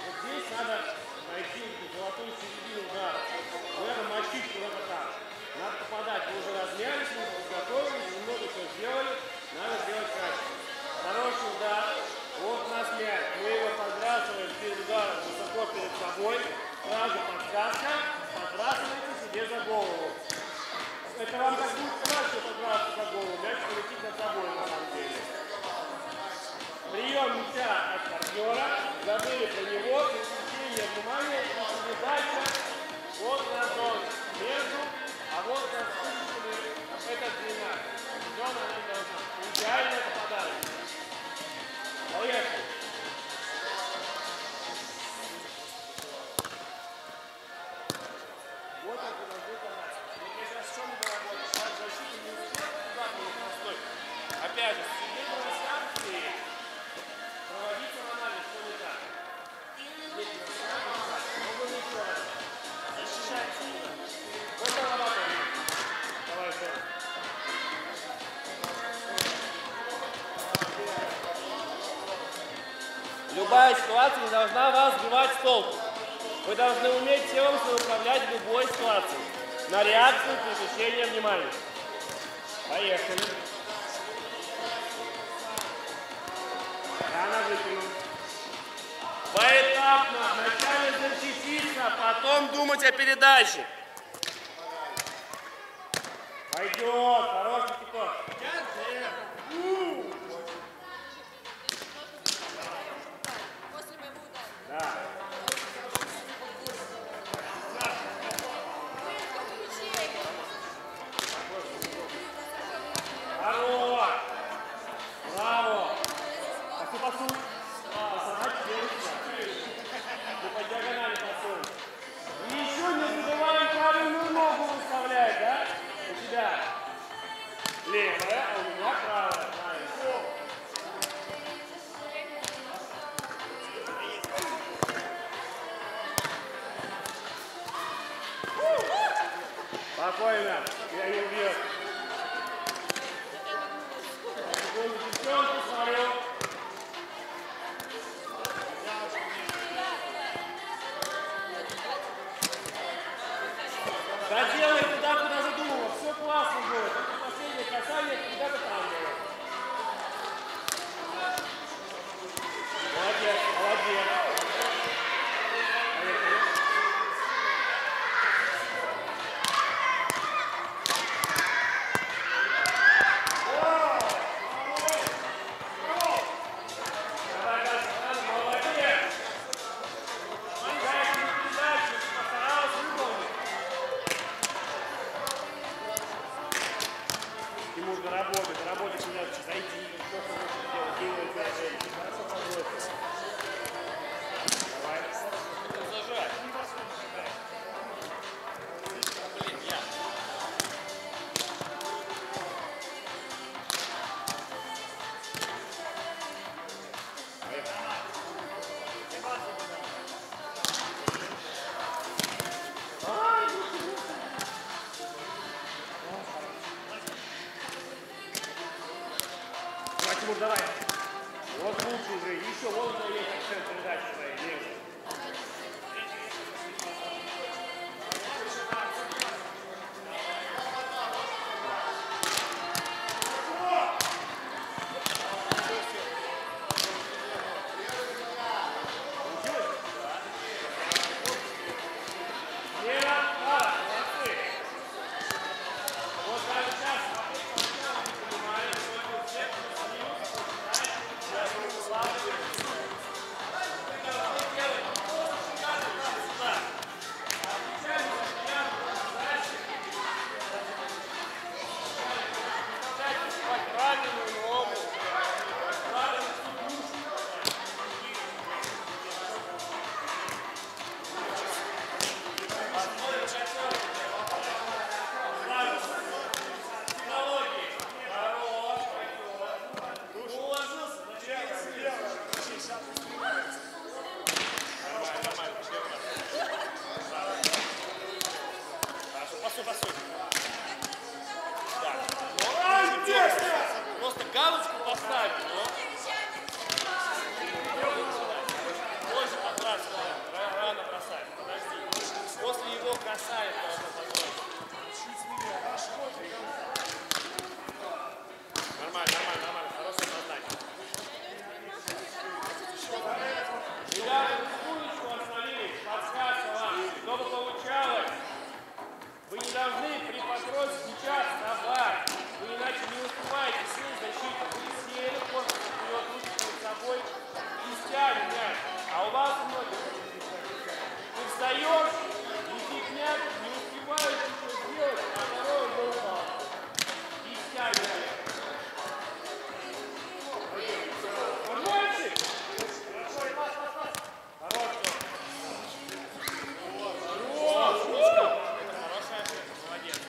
Вот здесь надо найти золотую середину удара. Надо мочить куда-то так. Надо попадать. Мы уже размялись, мы подготовились, немного все сделали. Надо сделать качество. Хороший удар. Вот у нас мяч. Мы его подбрасываем перед ударом высоко перед собой. Сразу подсказка. Подбрасывайте себе за голову. Это вам так будет краще подбрасывать за голову. Мяч полетит над собой на самом деле. Прием мяча от партнера. Забыли про него. Переключение внимания. Передача. Вот у нас он между. А вот у нас это длина. Зона она должна. Идеально попадает. Поехали. Вот это должны подать. Вот я сейчас в чем не работаю? Шаг защиты не успел, удар был простой. Опять же, судебные санкции. Проводите анализ, что не так. Судебные санкции. Но вы еще раз. Защищать сильно. Вот зарабатываем. Давай еще раз. Любая ситуация не должна вас сбивать с толку. Вы должны уметь телом управлять в любой ситуации. На реакцию переключения внимания. Поехали. Рано выкинул. Поэтапно. Вначале защититься, потом думать о передаче. Пойдет. Хороший кипок. Да. Хорош! Браво! Пасу, пасу! Посадать вверх. Мы по диагонали пасуем. И еще не забываем правильную ногу выставлять, да? У тебя левая, а у меня правая. Правильно. Спокойно, я не убью. Секунду, девчонку смотрю. Доделай туда, куда задумала. Все классно будет. Это последнее касание, когда-то там было. Молодец, молодец. Молодец.